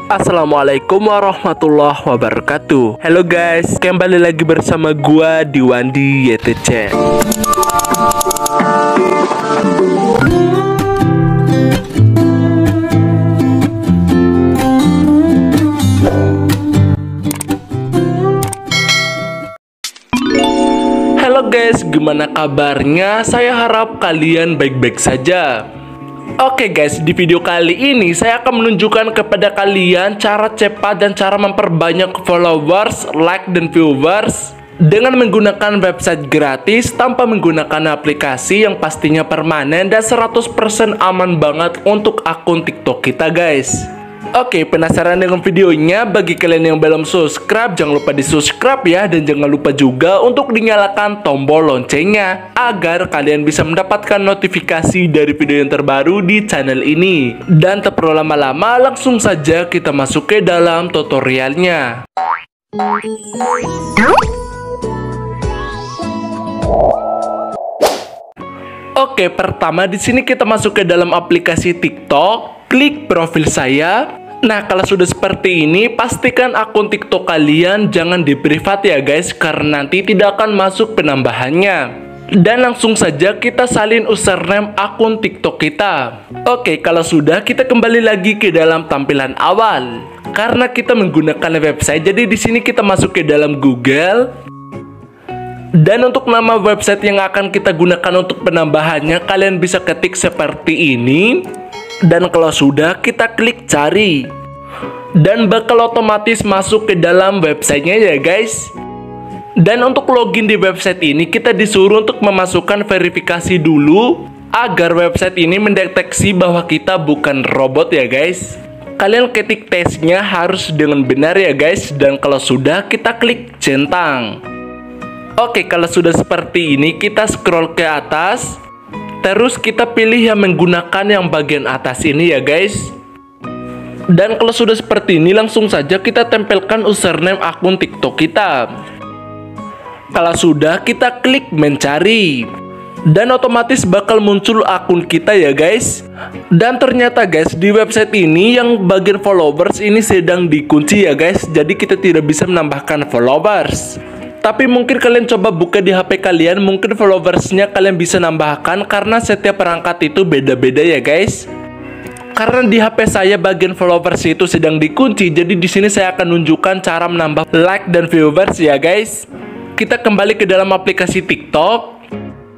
Assalamualaikum warahmatullahi wabarakatuh. Halo guys, kembali lagi bersama gua di Wandi YTC. Halo guys, gimana kabarnya? Saya harap kalian baik-baik saja. Oke guys, di video kali ini saya akan menunjukkan kepada kalian cara cepat dan cara memperbanyak followers, like, dan viewers dengan menggunakan website gratis tanpa menggunakan aplikasi yang pastinya permanen dan 100% aman banget untuk akun TikTok kita guys. Oke, penasaran dengan videonya? Bagi kalian yang belum subscribe, jangan lupa di subscribe ya. Dan jangan lupa juga untuk dinyalakan tombol loncengnya agar kalian bisa mendapatkan notifikasi dari video yang terbaru di channel ini. Dan tak perlu lama-lama, langsung saja kita masuk ke dalam tutorialnya. Oke, pertama di sini kita masuk ke dalam aplikasi TikTok. Klik profil saya. Nah, kalau sudah seperti ini, pastikan akun TikTok kalian jangan di privat ya guys, karena nanti tidak akan masuk penambahannya. Dan langsung saja kita salin username akun TikTok kita. Oke, kalau sudah, kita kembali lagi ke dalam tampilan awal. Karena kita menggunakan website, jadi di sini kita masuk ke dalam Google. Dan untuk nama website yang akan kita gunakan untuk penambahannya, kalian bisa ketik seperti ini. Dan kalau sudah, kita klik cari. Dan bakal otomatis masuk ke dalam websitenya ya guys. Dan untuk login di website ini, kita disuruh untuk memasukkan verifikasi dulu agar website ini mendeteksi bahwa kita bukan robot ya guys. Kalian ketik tesnya harus dengan benar ya guys. Dan kalau sudah, kita klik centang. Oke, kalau sudah seperti ini, kita scroll ke atas. Terus kita pilih yang menggunakan yang bagian atas ini ya guys. Dan kalau sudah seperti ini, langsung saja kita tempelkan username akun TikTok kita. Kalau sudah, kita klik mencari. Dan otomatis bakal muncul akun kita ya guys. Dan ternyata guys, di website ini yang bagian followers ini sedang dikunci ya guys. Jadi kita tidak bisa menambahkan followers. Tapi mungkin kalian coba buka di HP kalian, mungkin followersnya kalian bisa nambahkan karena setiap perangkat itu beda-beda ya guys. Karena di HP saya bagian followers itu sedang dikunci, jadi di sini saya akan menunjukkan cara menambah like dan viewers ya guys. Kita kembali ke dalam aplikasi TikTok.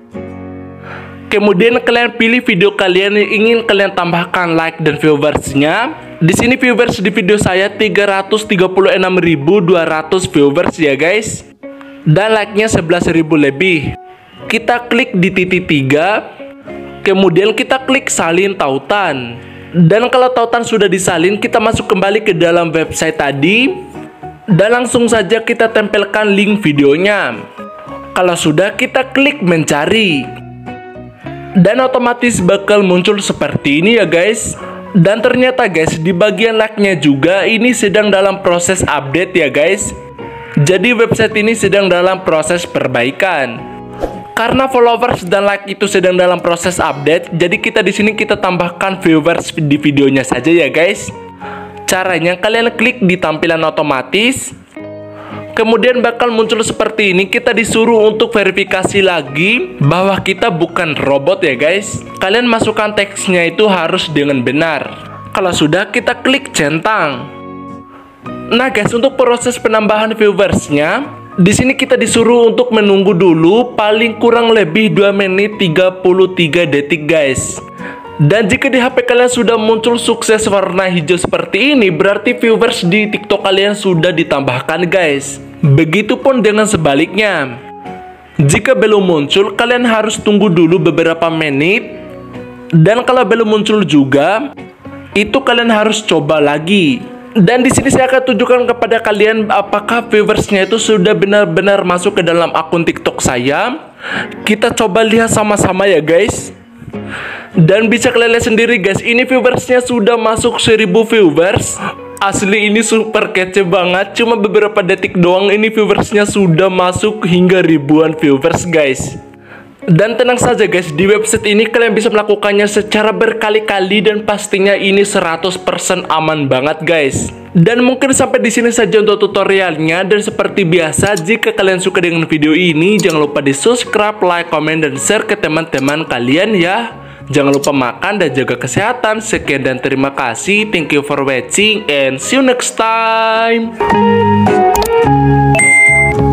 Kemudian kalian pilih video kalian yang ingin kalian tambahkan like dan viewersnya. Di sini viewers di video saya 336.200 viewers ya guys. Dan like-nya 11.000 lebih. Kita klik di titik 3. Kemudian kita klik salin tautan. Dan kalau tautan sudah disalin, kita masuk kembali ke dalam website tadi. Dan langsung saja kita tempelkan link videonya. Kalau sudah, kita klik mencari. Dan otomatis bakal muncul seperti ini ya guys. Dan ternyata guys, di bagian like-nya juga ini sedang dalam proses update ya guys. Jadi website ini sedang dalam proses perbaikan. Karena followers dan like itu sedang dalam proses update, jadi kita di sini kita tambahkan viewers di videonya saja ya guys. Caranya kalian klik di tampilan otomatis. Kemudian bakal muncul seperti ini, kita disuruh untuk verifikasi lagi bahwa kita bukan robot ya guys. Kalian masukkan teksnya itu harus dengan benar. Kalau sudah, kita klik centang. Nah guys, untuk proses penambahan viewersnya, di sini kita disuruh untuk menunggu dulu paling kurang lebih 2 menit 33 detik guys. Dan jika di HP kalian sudah muncul sukses warna hijau seperti ini, berarti viewers di TikTok kalian sudah ditambahkan guys. Begitupun dengan sebaliknya. Jika belum muncul, kalian harus tunggu dulu beberapa menit. Dan kalau belum muncul juga, itu kalian harus coba lagi. Dan di sini saya akan tunjukkan kepada kalian apakah viewersnya itu sudah benar-benar masuk ke dalam akun TikTok saya. Kita coba lihat sama-sama ya guys. Dan bisa kalian lihat sendiri guys, ini viewersnya sudah masuk 1000 viewers. Asli ini super kece banget. Cuma beberapa detik doang ini viewersnya sudah masuk hingga ribuan viewers guys. Dan tenang saja guys, di website ini kalian bisa melakukannya secara berkali-kali dan pastinya ini 100% aman banget guys. Dan mungkin sampai di sini saja untuk tutorialnya, dan seperti biasa jika kalian suka dengan video ini jangan lupa di subscribe, like, komen, dan share ke teman-teman kalian ya. Jangan lupa makan dan jaga kesehatan. Sekian dan terima kasih. Thank you for watching and see you next time.